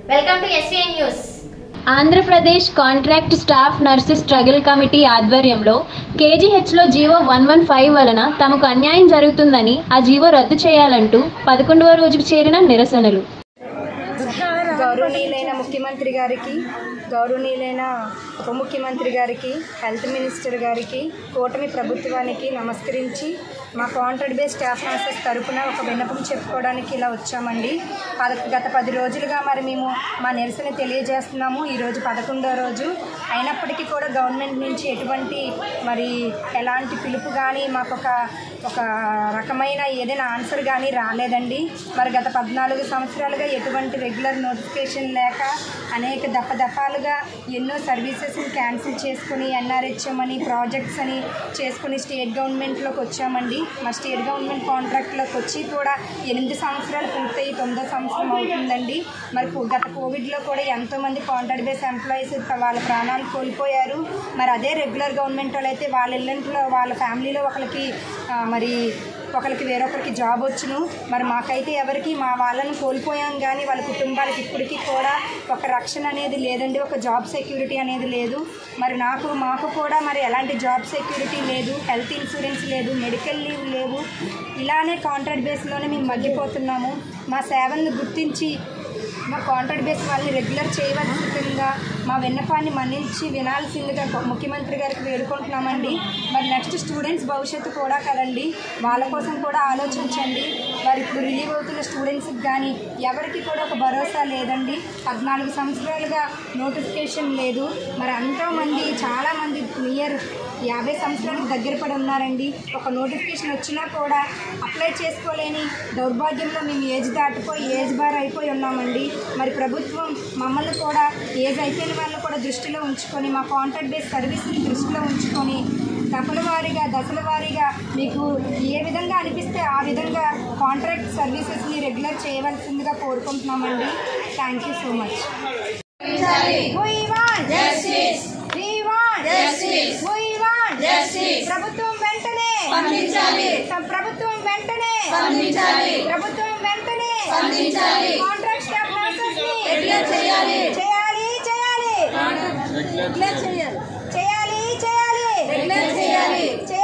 Welcome to SVN news. Andhra Pradesh contract staff nurses struggle committee ఆధ్వర్యంలో కేజీహెచ్లో GO 115 వలన తమకు అన్యాయం జరుగుతుందని ఆ జీవో రద్దు చేయాలంటూ 11వ రోజుకు చేరిన నిరసనలు. గౌరవనీయులైన ముఖ్యమంత్రి గారికి, గౌరవనీయులైన ఉప ముఖ్యమంత్రి గారికి, హెల్త్ మినిస్టర్ గారికి, కూటమి ప్రభుత్వానికి నమస్కరించి మా కాంట్రాక్ట్ బేస్ స్టాఫ్ నర్సెస్ తరఫున ఒక విన్నపం చెప్పుకోవడానికి ఇలా వచ్చామండి. గత 10 రోజులుగా మరి మేము మా నిరసన తెలియజేస్తున్నాము. ఈరోజు 11వ రోజు అయినప్పటికీ కూడా గవర్నమెంట్ నుంచి ఎటువంటి మరి ఎలాంటి పిలుపు కానీ మాకు ఒక రకమైన ఏదైనా ఆన్సర్ కానీ రాలేదండి. మరి గత 14 సంవత్సరాలుగా ఎటువంటి రెగ్యులర్ నోటిఫికేషన్ లేక అనేక దఫాలుగా ఎన్నో సర్వీసెస్ని క్యాన్సిల్ చేసుకుని ఎన్ఆర్హెచ్ఎం అని ప్రాజెక్ట్స్ అని చేసుకుని స్టేట్ గవర్నమెంట్లోకి వచ్చామండి. మా స్టేట్ గవర్నమెంట్ కాంట్రాక్ట్లోకి వచ్చి కూడా 8 సంవత్సరాలు పూర్తయి 9వ సంవత్సరం అవుతుందండి. మరి గత కోవిడ్లో కూడా ఎంతోమంది కాంట్రాక్ట్ బేస్ ఎంప్లాయీస్ వాళ్ళ ప్రాణాలు కోల్పోయారు. మరి అదే రెగ్యులర్ గవర్నమెంట్ వాళ్ళు అయితే వాళ్ళ ఇళ్ళంట్లో వాళ్ళ ఫ్యామిలీలో ఒకరికి వేరొకరికి జాబ్ వచ్చును. మరి మాకైతే ఎవరికి మా వాళ్ళని కోల్పోయాం కానీ వాళ్ళ కుటుంబాలకు ఇప్పటికీ కూడా ఒక రక్షణ అనేది లేదండి, ఒక జాబ్ సెక్యూరిటీ అనేది లేదు. మరి మాకు కూడా మరి ఎలాంటి జాబ్ సెక్యూరిటీ లేదు, హెల్త్ ఇన్సూరెన్స్ లేదు, మెడికల్ లీవ్ లేవు. ఇలానే కాంట్రాక్ట్ బేస్లోనే మేము మగ్గిపోతున్నాము. మా సేవలను గుర్తించి మా కాంట్రాక్ట్ బేస్ వాళ్ళని రెగ్యులర్ చేయవలసిందిగా మా విన్నపాన్ని మన్నించి వినాల్సిందిగా ముఖ్యమంత్రి గారికి వేడుకుంటున్నామండి. మరి నెక్స్ట్ స్టూడెంట్స్ భవిష్యత్తు కూడా కదండి, వాళ్ళ కోసం కూడా ఆలోచించండి. మరి ఇప్పుడు రిలీవ్ అవుతున్న స్టూడెంట్స్కి కానీ ఎవరికి కూడా ఒక భరోసా లేదండి. 14 సంవత్సరాలుగా నోటిఫికేషన్ లేదు. మరి చాలామంది నియర్ 50 సంవత్సరాలకు దగ్గర పడి ఉన్నారండి. ఒక నోటిఫికేషన్ వచ్చినా కూడా అప్లై చేసుకోలేని దౌర్భాగ్యంలో మేము ఏజ్ బార్ అయిపోయి ఉన్నామండి. మరి ప్రభుత్వం మమ్మల్ని కూడా ఏజ్ అయిపోయిన వాళ్ళని కూడా దృష్టిలో ఉంచుకొని మా కాంట్రాక్ట్ బేస్ సర్వీస్ని దృష్టిలో ఉంచుకొని దశల వారీగా మీకు ఏ విధంగా అనిపిస్తే ఆ విధంగా కాంట్రాక్ట్ సర్వీసెస్ని రెగ్యులర్ చేయవలసిందిగా కోరుకుంటున్నామండి. Thank you so much. ప్రభుత్వం వెంటనే కాంట్రాక్ట్ స్టాఫ్ నర్సెస్ చేయాలి.